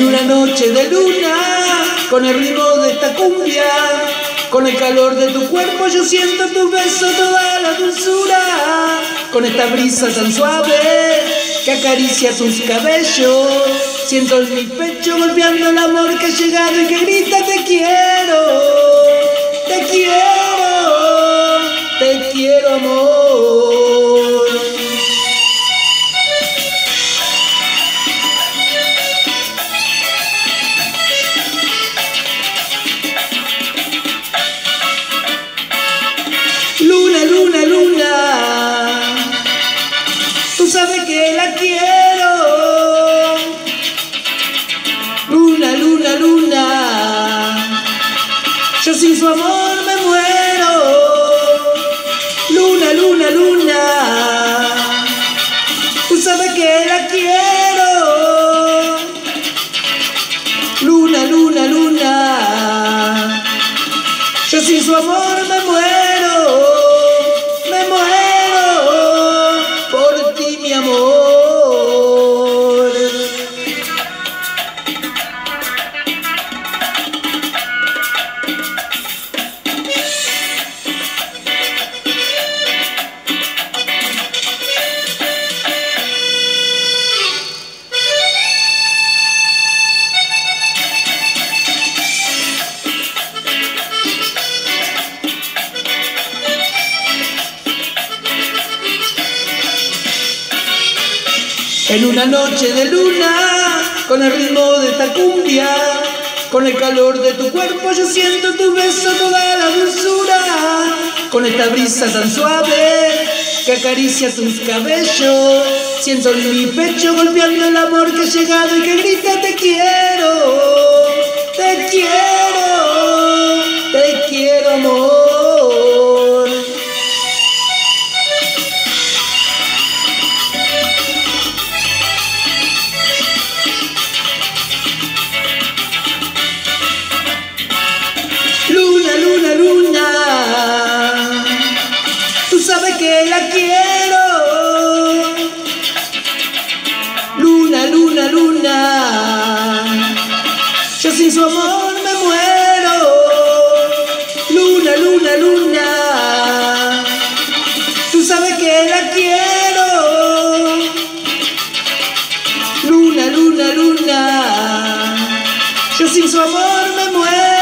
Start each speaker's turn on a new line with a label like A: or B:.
A: En una noche de luna, con el ritmo de esta cumbia, con el calor de tu cuerpo yo siento tu beso, toda la dulzura. Con esta brisa tan suave que acaricia tus cabellos, siento en mi pecho golpeando el amor que ha llegado y que grita te quiero, te quiero, te quiero amor. Luna, luna, luna, tú sabes que la quiero. Luna, luna, luna, yo sin su amor me muero. Luna, luna, luna, tú sabes que la quiero. Luna, luna, luna, yo sin su amor me muero. Por ti, mi amor. En una noche de luna, con el ritmo de esta cumbia, con el calor de tu cuerpo yo siento tu beso, toda la dulzura. Con esta brisa tan suave que acaricia tus cabellos, siento en mi pecho golpeando el amor que ha llegado y que grita te quiero, te quiero, te quiero amor. Luna, luna, luna, tú sabes que la quiero. Luna, luna, luna, yo sin su amor me muero. Luna, luna, luna, tú sabes que la quiero. Luna, luna, luna, yo sin su amor me muero.